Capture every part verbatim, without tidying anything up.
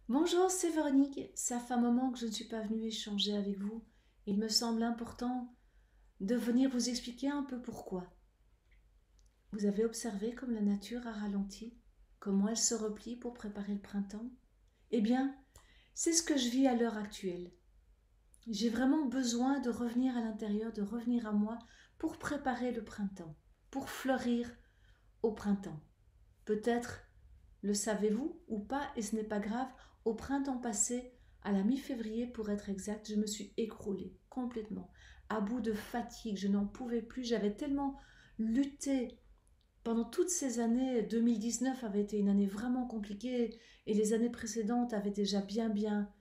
Bonjour, c'est Véronique. Ça fait un moment que je ne suis pas venue échanger avec vous. Il me semble important de venir vous expliquer un peu pourquoi. Vous avez observé comme la nature a ralenti, comment elle se replie pour préparer le printemps? Eh bien, c'est ce que je vis à l'heure actuelle. J'ai vraiment besoin de revenir à l'intérieur, de revenir à moi pour préparer le printemps, pour fleurir au printemps. Peut-être le savez-vous ou pas, et ce n'est pas grave, au printemps passé, à la mi-février pour être exact, je me suis écroulée complètement, à bout de fatigue, je n'en pouvais plus, j'avais tellement lutté pendant toutes ces années. deux mille dix-neuf avait été une année vraiment compliquée et les années précédentes avaient déjà bien bien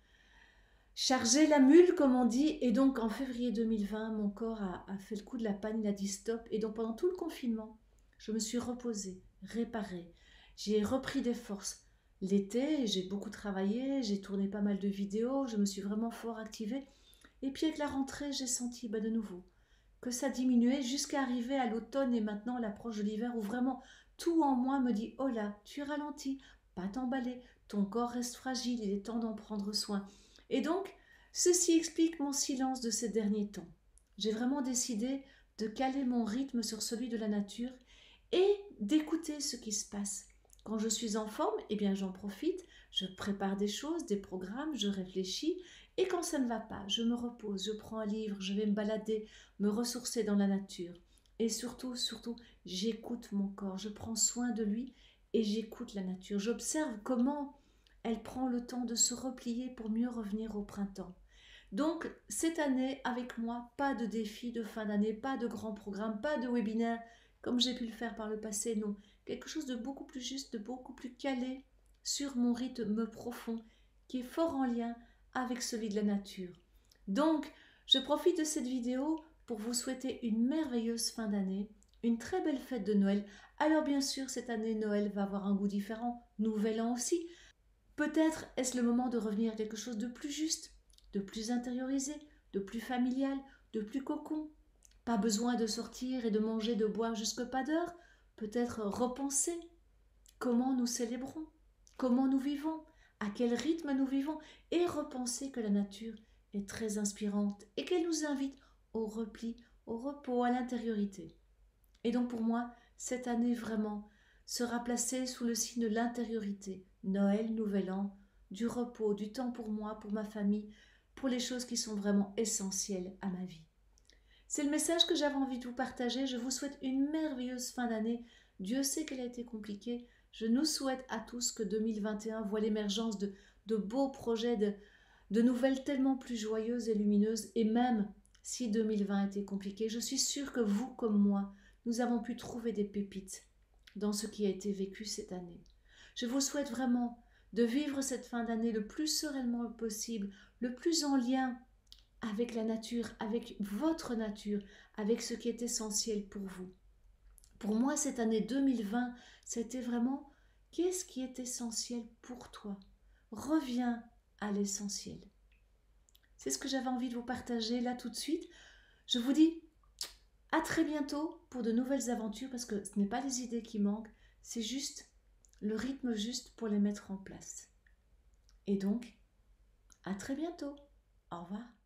chargé la mule comme on dit, et donc en février deux mille vingt, mon corps a, a fait le coup de la panne, il a dit stop, et donc pendant tout le confinement, je me suis reposée, réparée, j'ai repris des forces. L'été, j'ai beaucoup travaillé, j'ai tourné pas mal de vidéos, je me suis vraiment fort activée. Et puis avec la rentrée, j'ai senti bah, de nouveau que ça diminuait jusqu'à arriver à l'automne et maintenant l'approche de l'hiver où vraiment tout en moi me dit « Oh là, tu ralentis, pas t'emballer, ton corps reste fragile, il est temps d'en prendre soin. » Et donc, ceci explique mon silence de ces derniers temps. J'ai vraiment décidé de caler mon rythme sur celui de la nature et d'écouter ce qui se passe. Quand je suis en forme, eh bien j'en profite, je prépare des choses, des programmes, je réfléchis, et quand ça ne va pas, je me repose, je prends un livre, je vais me balader, me ressourcer dans la nature. Et surtout, surtout, j'écoute mon corps, je prends soin de lui et j'écoute la nature. J'observe comment elle prend le temps de se replier pour mieux revenir au printemps. Donc, cette année, avec moi, pas de défi de fin d'année, pas de grand programme, pas de webinaire, comme j'ai pu le faire par le passé, non. Quelque chose de beaucoup plus juste, de beaucoup plus calé sur mon rythme profond, qui est fort en lien avec celui de la nature. Donc, je profite de cette vidéo pour vous souhaiter une merveilleuse fin d'année, une très belle fête de Noël. Alors bien sûr, cette année, Noël va avoir un goût différent, Nouvel An aussi. Peut-être est-ce le moment de revenir à quelque chose de plus juste, de plus intériorisé, de plus familial, de plus cocon. Pas besoin de sortir et de manger, de boire jusque pas d'heure. Peut-être repenser comment nous célébrons, comment nous vivons, à quel rythme nous vivons, et repenser que la nature est très inspirante et qu'elle nous invite au repli, au repos, à l'intériorité. Et donc pour moi, cette année vraiment sera placée sous le signe de l'intériorité. Noël, Nouvel An, du repos, du temps pour moi, pour ma famille, pour les choses qui sont vraiment essentielles à ma vie. C'est le message que j'avais envie de vous partager. Je vous souhaite une merveilleuse fin d'année. Dieu sait qu'elle a été compliquée. Je nous souhaite à tous que deux mille vingt et un voit l'émergence de, de beaux projets, de, de nouvelles tellement plus joyeuses et lumineuses. Et même si deux mille vingt était compliqué, je suis sûre que vous comme moi, nous avons pu trouver des pépites dans ce qui a été vécu cette année. Je vous souhaite vraiment de vivre cette fin d'année le plus sereinement possible, le plus en lien avec la nature, avec votre nature, avec ce qui est essentiel pour vous. Pour moi, cette année deux mille vingt, c'était vraiment qu'est-ce qui est essentiel pour toi? Reviens à l'essentiel. C'est ce que j'avais envie de vous partager là tout de suite. Je vous dis à très bientôt pour de nouvelles aventures, parce que ce n'est pas les idées qui manquent, c'est juste le rythme juste pour les mettre en place. Et donc, à très bientôt. Au revoir.